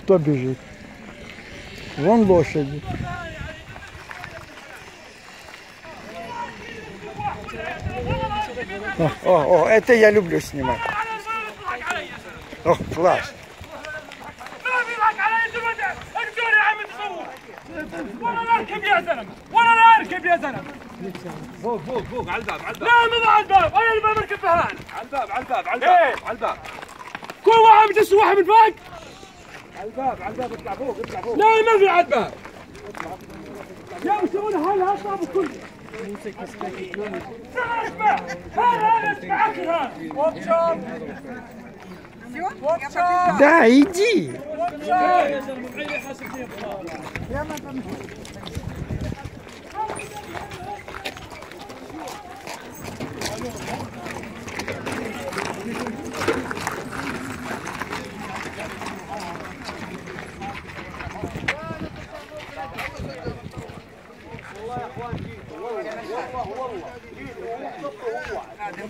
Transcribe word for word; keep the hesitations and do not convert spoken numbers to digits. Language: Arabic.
Кто бежит? Вон лошади. О, о, о, это я люблю снимать. О, класс. ولا اركب يا زلمه ولا اركب يا زلمه فوق فوق فوق على الباب على الباب لا مو على الباب انا اللي بركب فهان على الباب على الباب على الباب على الباب كل واحد بده يسوي واحد من فوق على الباب على الباب اطلع فوق اطلع فوق لا ما في على الباب يا بيسوون هلا اطلع بكل Да, иди. والله يا اخوان والله والله